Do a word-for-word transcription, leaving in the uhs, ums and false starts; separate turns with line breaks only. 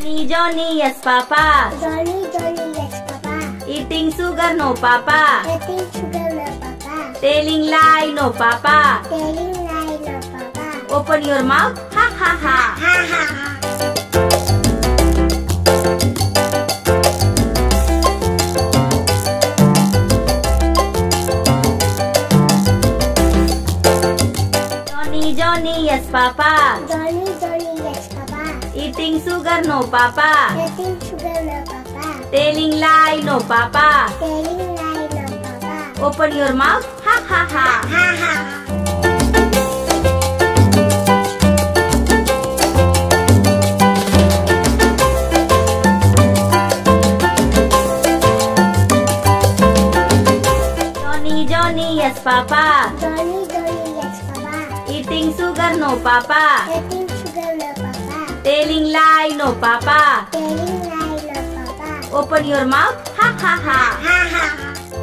Johnny, Johnny, yes, Papa.
Johnny, Johnny, yes, Papa.
Eating sugar, no, Papa.
Eating sugar, no, Papa.
Telling lie, no, Papa.
Telling lie, no, Papa.
Open your mouth, ha, ha, ha.
Ha, ha, ha.
Johnny, Johnny, yes, Papa.
Johnny, Johnny, yes, Papa.
Eating sugar, no, Papa.
Eating sugar, no, Papa.
Telling lie, no, Papa.
Telling lie, no, Papa.
Open your mouth, ha, ha, ha.
Ha, ha, ha.
Johnny, Johnny, yes, Papa.
Johnny, Johnny, yes, Papa.
Eating sugar, no, Papa.
Eating sugar, no, Papa.
Telling lie, no, Papa.
Telling lie, no, Papa.
Open your mouth, ha, ha, ha.
Ha, ha, ha.